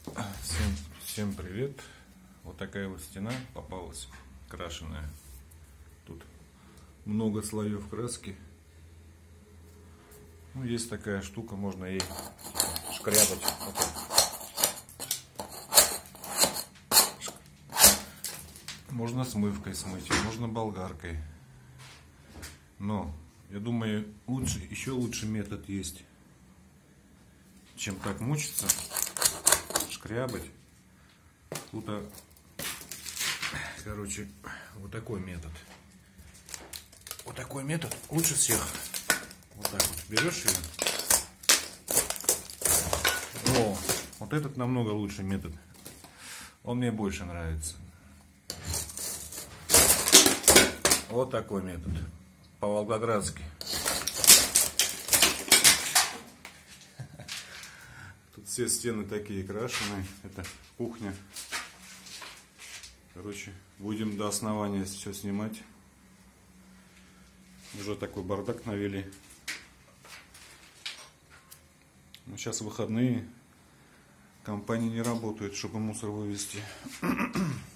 Всем привет! Вот такая вот стена попалась, крашеная. Тут много слоев краски. Ну, есть такая штука, можно ей шкрябать. Вот так. Можно смывкой смыть, можно болгаркой. Но я думаю, еще лучше метод есть, чем так мучиться, шкрябать. Тут, короче, вот такой метод. Вот такой метод лучше всех. Вот так вот берешь ее. О, вот этот намного лучший метод. Он мне больше нравится. Вот такой метод. По-волгоградски. Тут все стены такие крашеные. Это кухня. Короче, будем до основания все снимать. Уже такой бардак навели. Но сейчас выходные. Компании не работают, чтобы мусор вывезти.